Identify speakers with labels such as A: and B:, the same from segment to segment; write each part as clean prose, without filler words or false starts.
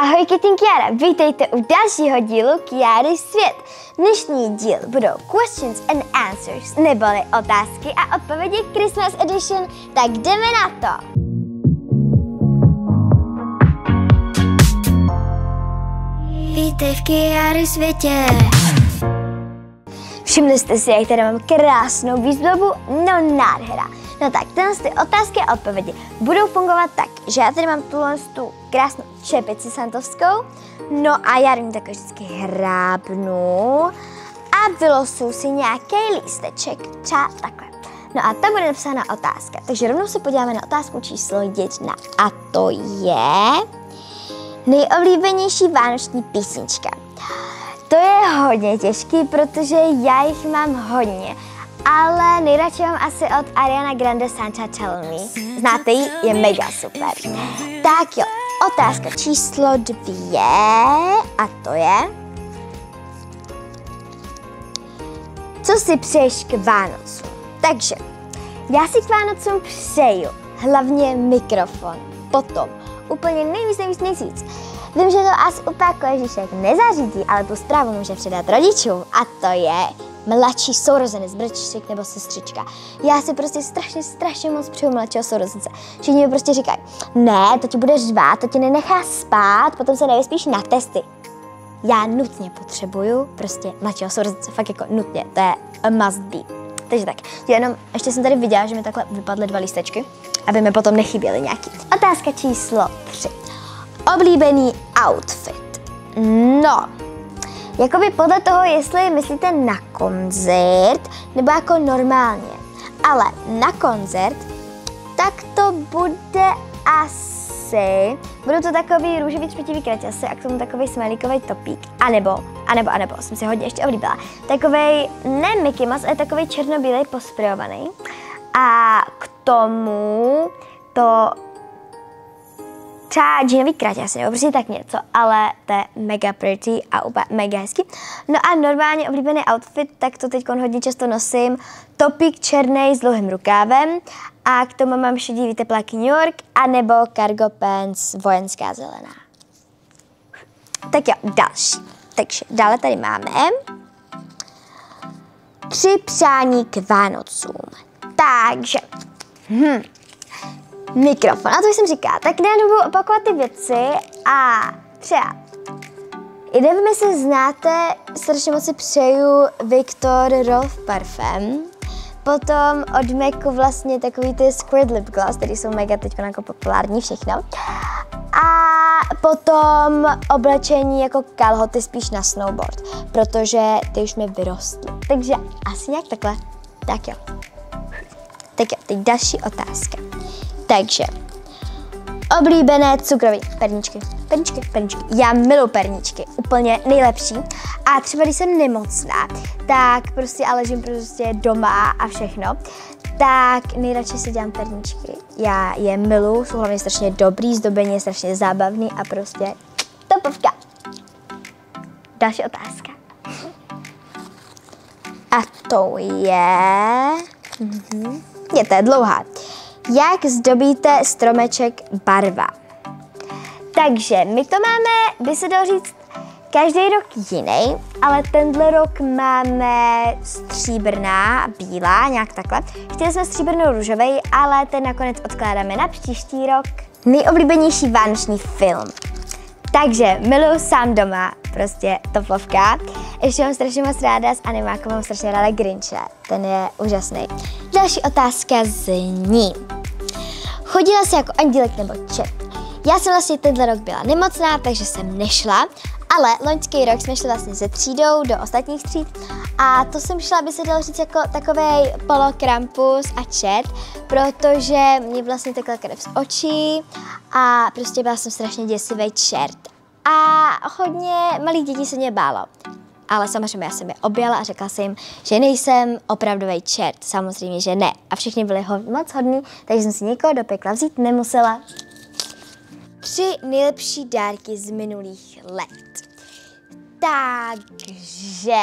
A: Ahoj, Kitty Kiara, vítejte u dalšího dílu Kiary svět. Dnešní díl budou questions and answers, neboli otázky a odpovědi Christmas edition, tak jdeme na to. Vítej v Kiary světě. Všimli jste si, jak tady mám krásnou výzdobu? No nádhera. No tak, ty otázky a odpovědi budou fungovat tak, že já tady mám tu krásnou čepici santovskou, no a já do ní takhle vždycky hrábnu a vylosuju si nějaký lísteček, třeba takhle. No a tam bude napsána otázka, takže rovnou se podíváme na otázku číslo 1 a to je nejoblíbenější vánoční písnička. To je hodně těžký, protože já jich mám hodně. Ale nejradši mám asi od Ariana Grande Santa Tell Me. Znáte ji? Je mega super. Tak jo, otázka číslo 2 a to je... Co si přeješ k Vánocům? Takže, já si k Vánocům přeju hlavně mikrofon. Potom, úplně nejvíc. Vím, že to asi úplně Ježíšek nezařídí, ale tu zprávu může předat rodičům a to je mladší sourozenec, bratříček nebo sestřička. Já si prostě strašně moc přeju mladšího sourozence. Všichni mi prostě říkají, ne, to ti bude řvát, to ti nenechá spát, potom se nevyspíš na testy. Já nutně potřebuju prostě mladšího sourozence, fakt jako nutně, to je a must be. Takže tak, jenom ještě jsem tady viděla, že mi takhle vypadly 2 lístečky, aby mi potom nechyběly nějaký. Otázka číslo 3. Oblíbený outfit. No, jakoby podle toho, jestli myslíte na koncert, nebo jako normálně. Ale na koncert, tak to bude asi, budou to takový růžový třpitivý kraťasy a k tomu takový smajlíkový topík. A nebo, jsem si hodně ještě oblíbila. Takovej, ne Mickey Mouse, ale takový černobílej posprejovaný. A k tomu to třeba džínový kraťasy, nebo prostě tak něco, ale to je mega pretty a úplně mega hezký. No a normálně oblíbený outfit, tak to teď hodně často nosím. Topík černý s dlouhým rukávem a k tomu mám šedivý tepláky New York anebo cargo pants vojenská zelená. Tak jo, další. Takže dále tady máme 3 přání k Vánocům. Takže, mikrofon, a to jsem říkala, tak nebudu opakovat ty věci a třeba, i nevím, jestli znáte, strašně moc si přeju Viktor Rolf Parfum, potom od MACu vlastně takový ty Squirt Lip Gloss, který jsou mega teď jako populární všechno, a potom oblečení jako kalhoty spíš na snowboard, protože ty už mi vyrostly, takže asi nějak takhle, tak jo. Tak jo, teď další otázka. Takže, oblíbené cukrové perníčky. Já miluji perníčky, úplně nejlepší. A třeba když jsem nemocná, tak prostě a ležím prostě doma a všechno, tak nejradši si dělám perníčky. Já je miluji, jsou hlavně strašně dobrý, zdobení je strašně zábavný a prostě topovka. Další otázka. A to je... to je dlouhá. Jak zdobíte stromeček barva? Takže my to máme, by se dalo říct, každý rok jiný, ale tenhle rok máme stříbrná, bílá, nějak takhle. Chtěli jsme stříbrnou růžovej, ale ten nakonec odkládáme na příští rok. Nejoblíbenější vánoční film. Takže miluju Sám doma, prostě topovka. Ještě mám strašně moc ráda s animákou, mám strašně ráda Grinche, ten je úžasný. Další otázka zní. Chodila jsi jako andílek nebo čert? Já jsem vlastně tenhle rok byla nemocná, takže jsem nešla, ale loňský rok jsme šli vlastně se třídou do ostatních tříd a to jsem šla, by se dalo říct, jako takovej polokrampus a čert, protože mě vlastně tekla krev z očí a prostě byla jsem strašně děsivý čert. A hodně malých dětí se mě bálo. Ale samozřejmě já jsem je objala a řekla jsem jim, že nejsem opravdový čert. Samozřejmě, že ne. A všichni byli moc hodní, takže jsem si někoho do pekla vzít nemusela. 3 nejlepší dárky z minulých let. Takže...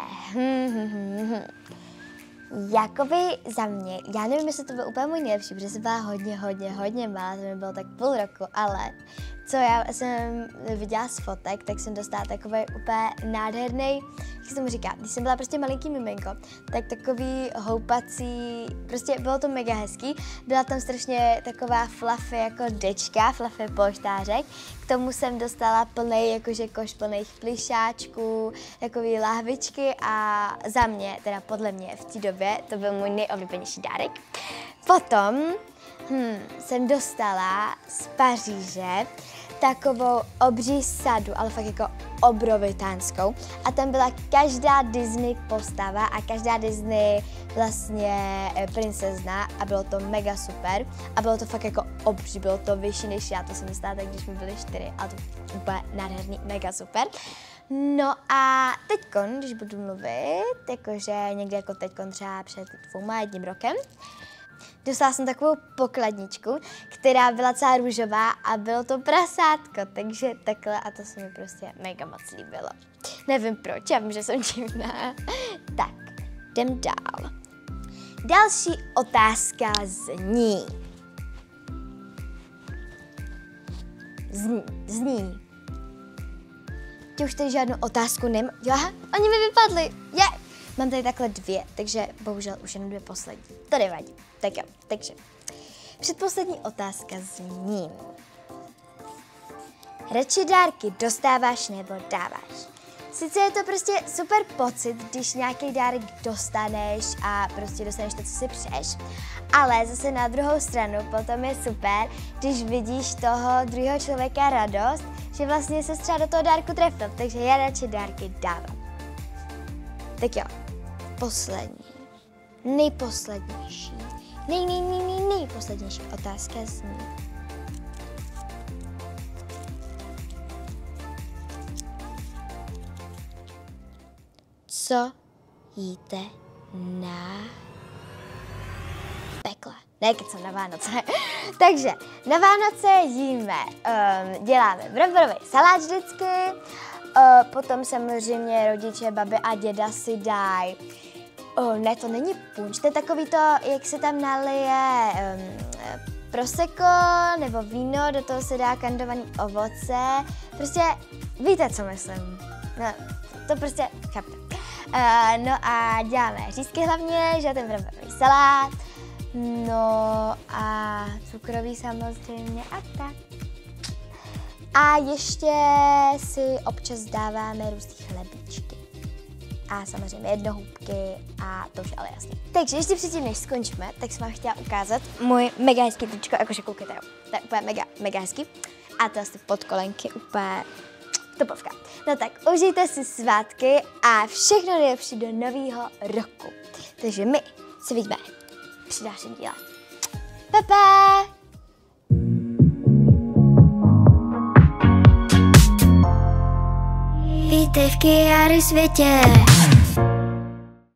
A: Jakoby za mě, já nevím, jestli to byl úplně můj nejlepší, protože jsem byla hodně malá, to mi bylo tak půl roku, ale co já jsem viděla z fotek, tak jsem dostala takový úplně nádherný, jak se tomu říká, když jsem byla prostě malinký miminko, tak takový houpací, prostě bylo to mega hezký, byla tam strašně taková fluffy jako dečka, fluffy polštářek, k tomu jsem dostala plnej, jakože koš plných plišáčků, takový lahvičky a za mě, teda podle mě v té době, to byl můj nejoblíbenější dárek. Potom jsem dostala z Paříže takovou obří sadu, ale fakt jako obrovitánskou. A tam byla každá Disney postava a každá Disney vlastně princezna a bylo to mega super. A bylo to fakt jako obří, bylo to vyšší než já, to jsem dostala tak, když mi byly 4 a to úplně nádherný, mega super. No a teďkon, když budu mluvit, jakože někdy jako teďkon třeba před 2 rokem, dostala jsem takovou pokladničku, která byla celá růžová a bylo to prasátko, takže takhle a to se mi prostě mega moc líbilo. Nevím proč, já vím, že jsem divná. Tak, jdem dál. Další otázka zní. Zní. Ty už tady žádnou otázku nemám. Aha, oni mi vypadly. Mám tady takhle 2, takže bohužel už jenom 2 poslední. To nevadí. Tak jo, takže předposlední otázka zní. Radši dárky dostáváš nebo dáváš? Sice je to prostě super pocit, když nějaký dárek dostaneš a prostě dostaneš to, co si přeješ, ale zase na druhou stranu potom je super, když vidíš toho druhého člověka radost, že vlastně se třeba do toho dárku trefil, takže já radši dárky dávám. Tak jo, poslední, nejposlednější, nejposlednější otázka zní. Co jíte na pekle? Ne, kecam, na Vánoce. Takže na Vánoce jíme, děláme bramborový salát vždycky, potom samozřejmě rodiče, babi a děda si dají, ne, to není punč, to je takový to, jak se tam nalije prosecco nebo víno, do toho se dá kandovaný ovoce, prostě víte, co myslím. No, to prostě chápete. No a děláme řízky hlavně, že ten bramborový salát, no a cukroví samozřejmě a tak. A ještě si občas dáváme různý chlebíčky. A samozřejmě jednohubky a to už ale jasně. Takže ještě předtím, než skončíme, tak jsem vám chtěla ukázat můj mega hezký tričko, jakože koukejte, jo. To je úplně mega hezký. A to asi podkolenky, úplně topovka. No tak, užijte si svátky a všechno nejlepší do nového roku. Takže my se vidíme při dalším díle. Pa! Vítej v Kiary světě.